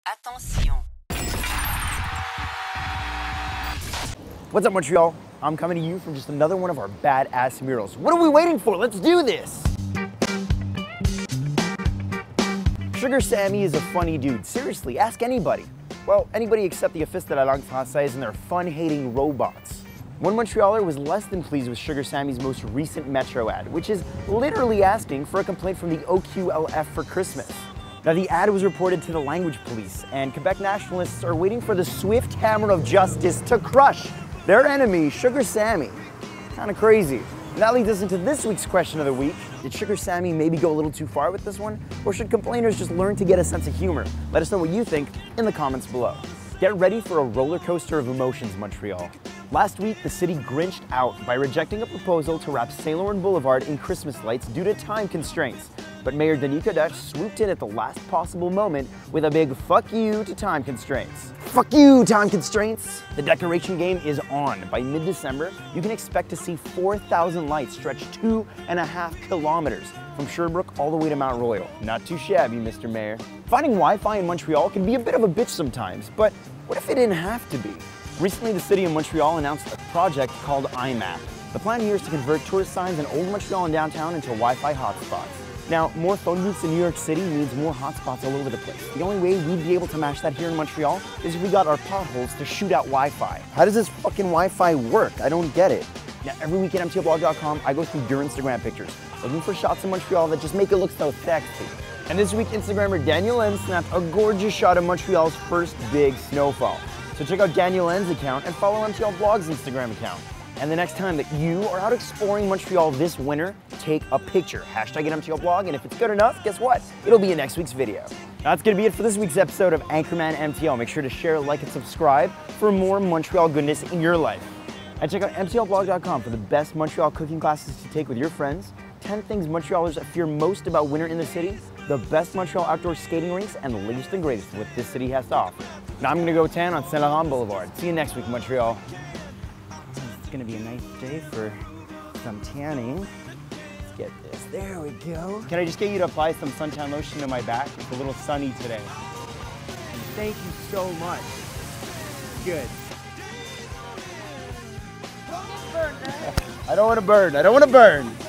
Attention. What's up, Montreal? I'm coming to you from just another one of our badass murals. What are we waiting for? Let's do this! Sugar Sammy is a funny dude. Seriously, ask anybody. Well, anybody except the Office de la Langue Française and their fun-hating robots. One Montrealer was less than pleased with Sugar Sammy's most recent Metro ad, which is literally asking for a complaint from the OQLF for Christmas. Now, the ad was reported to the language police, and Quebec nationalists are waiting for the swift hammer of justice to crush their enemy, Sugar Sammy. Kind of crazy. And that leads us into this week's question of the week. Did Sugar Sammy maybe go a little too far with this one? Or should complainers just learn to get a sense of humor? Let us know what you think in the comments below. Get ready for a roller coaster of emotions, Montreal. Last week, the city grinched out by rejecting a proposal to wrap Saint Laurent Boulevard in Christmas lights due to time constraints. But Mayor Denis Coderre swooped in at the last possible moment with a big fuck you to time constraints. Fuck you, time constraints! The decoration game is on. By mid-December, you can expect to see 4,000 lights stretch 2.5 kilometers from Sherbrooke all the way to Mount Royal. Not too shabby, Mr. Mayor. Finding Wi-Fi in Montreal can be a bit of a bitch sometimes, but what if it didn't have to be? Recently, the city of Montreal announced a project called IMAP. The plan here is to convert tourist signs in Old Montreal and downtown into Wi-Fi hotspots. Now, more phone booths in New York City means more hotspots all over the place. The only way we'd be able to match that here in Montreal is if we got our potholes to shoot out Wi-Fi. How does this fucking Wi-Fi work? I don't get it. Now, every week at MTLblog.com, I go through your Instagram pictures, looking for shots in Montreal that just make it look so sexy. And this week, Instagrammer Daniel N snapped a gorgeous shot of Montreal's first big snowfall. So check out Daniel N's account and follow MTL Blog's Instagram account. And the next time that you are out exploring Montreal this winter, take a picture. Hashtag it MTL Blog, and if it's good enough, guess what? It'll be in next week's video. That's gonna be it for this week's episode of Anchorman MTL. Make sure to share, like, and subscribe for more Montreal goodness in your life. And check out MTLblog.com for the best Montreal cooking classes to take with your friends, 10 things Montrealers fear most about winter in the city, the best Montreal outdoor skating rinks, and the latest and greatest what this city has to offer. Now I'm gonna go tan on Saint Laurent Boulevard. See you next week, Montreal. It's gonna be a nice day for some tanning. Let's get this, there we go. Can I just get you to apply some suntan lotion to my back? It's a little sunny today. Thank you so much. Good. I don't want to burn, I don't want to burn.